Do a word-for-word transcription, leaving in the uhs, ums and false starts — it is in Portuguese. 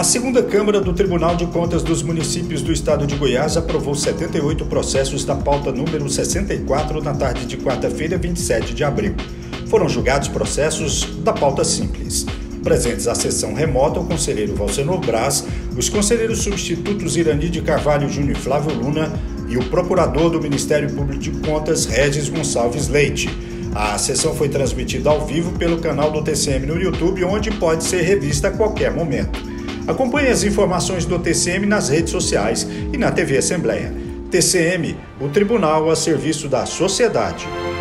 segunda Câmara do Tribunal de Contas dos Municípios do Estado de Goiás aprovou setenta e oito processos da pauta número sessenta e quatro na tarde de quarta-feira, vinte e sete de abril. Foram julgados processos da pauta simples. Presentes à sessão remota, o conselheiro Valcenor Braz, os conselheiros substitutos Irani de Carvalho Júnior e Flávio Luna e o procurador do Ministério Público de Contas, Regis Gonçalves Leite. A sessão foi transmitida ao vivo pelo canal do T C M no YouTube, onde pode ser revista a qualquer momento. Acompanhe as informações do T C M nas redes sociais e na T V Assembleia. T C M, o Tribunal a serviço da sociedade.